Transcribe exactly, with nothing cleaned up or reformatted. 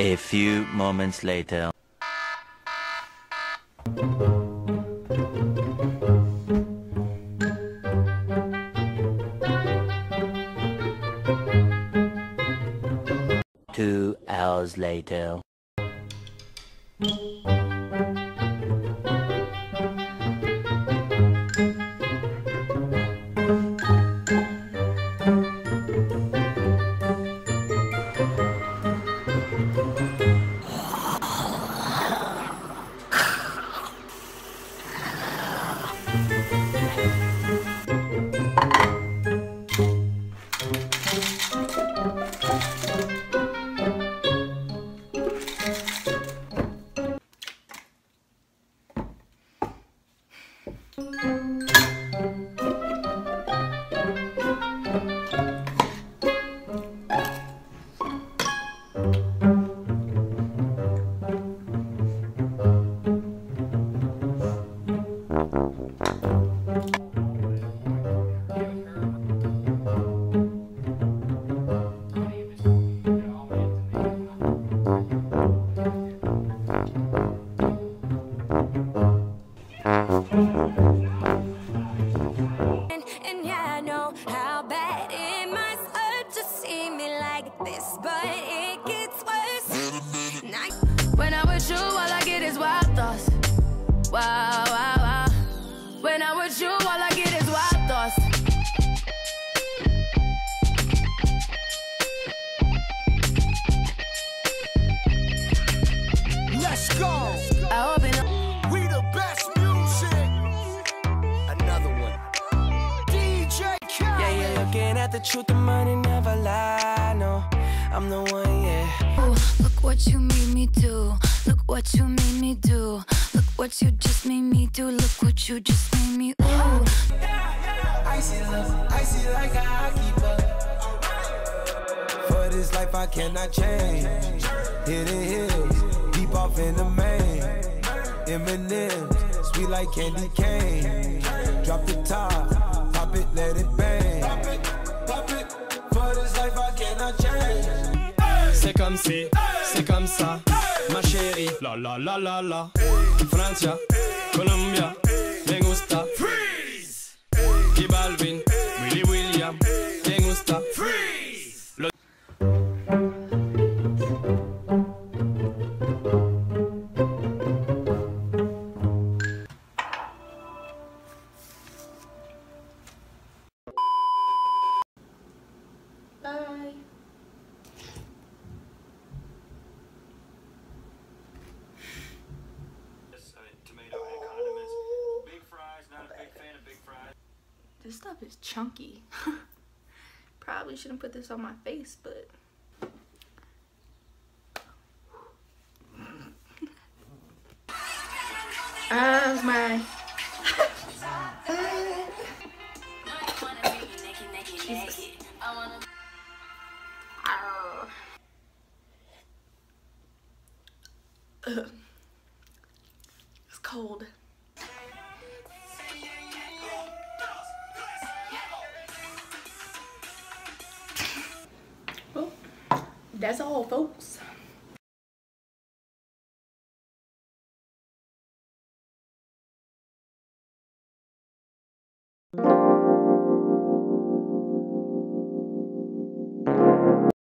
A few moments later. Two hours later. But it gets worse. When I'm with you, all I get is wild thoughts. Wow, wow, wow. When I'm with you, all I get is wild thoughts. Let's go. I open up. We the best music. Another one. D J Khaled. Yeah, you're looking at the truth, the money never lie. No, I'm the one, yeah. Ooh, look what you made me do. Look what you made me do. Look what you just made me do. Look what you just made me. Ooh. Icy love, icy like a hockey puck. For this life I cannot change. Hidden hills, deep off in the main. M and M's, sweet like candy cane. Drop the top, pop it, let it bang. Pop it, pop it. For this life I cannot change. C'est comme si, c'est comme ça, ma chérie. La la la la la. Francia, Colombia, me gusta. Freeze. Y Balvin, Willy William, me gusta. Freeze. Lo Bye. Tomato and condiments. Big fries, not a big fan of big fries. This stuff is chunky. Probably shouldn't put this on my face, but ah, my Jesus. Arr. Ugh. It's cold. Well, that's all, folks.